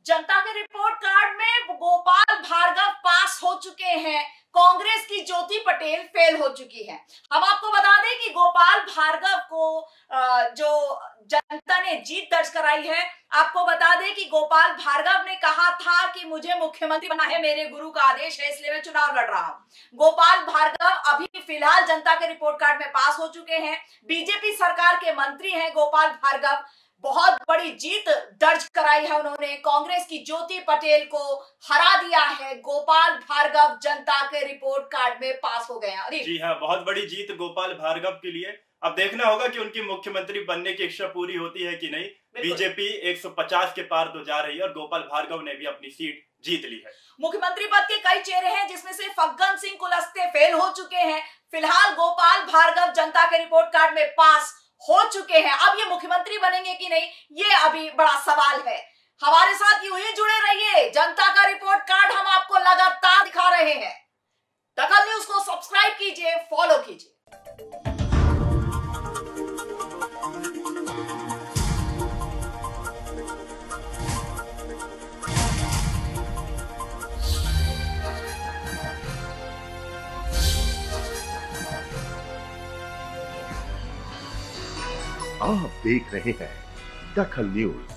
जनता के report card में गोपाल भार्गव पास हो चुके हैं, कांग्रेस की ज्योति पटेल फेल हो चुकी है। हम आपको बता दें कि गोपाल भार्गव को जो जनता ने जीत दर्ज कराई है, आपको बता दें कि गोपाल भार्गव ने कहा था कि मुझे मुख्यमंत्री बनना है, मेरे गुरु का आदेश है, इसलिए मैं चुनाव लड़ रहा हूं। गोपाल भार्गव अभी फिलहाल जनता के रिपोर्ट कार्ड में पास हो चुके हैं, बीजेपी सरकार के मंत्री हैं गोपाल भार्गव। बहुत बड़ी जीत दर्ज कराई है उन्होंने, कांग्रेस की ज्योति पटेल को हरा दिया है। गोपाल भार्गव जनता के रिपोर्ट कार्ड में पास हो गए हैं। जी हाँ, बहुत बड़ी जीत गोपाल भार्गव के लिए। अब देखना होगा कि उनकी मुख्यमंत्री बनने की इच्छा पूरी होती है कि नहीं। बीजेपी 150 के पार तो जा रही है और गोपाल भार्गव ने भी अपनी सीट जीत ली है। मुख्यमंत्री पद के कई चेहरे हैं, जिसमें से फग्गन सिंह कुलस्ते फेल हो चुके हैं। फिलहाल गोपाल भार्गव जनता के रिपोर्ट कार्ड में पास हो चुके हैं। अब ये मुख्यमंत्री बनेंगे कि नहीं, ये अभी बड़ा सवाल है। हमारे साथ यूं ही जुड़े रहिए, जनता का रिपोर्ट कार्ड हम आपको लगातार दिखा रहे हैं। दखल न्यूज को सब्सक्राइब कीजिए, फॉलो कीजिए। आप देख रहे हैं दखल न्यूज।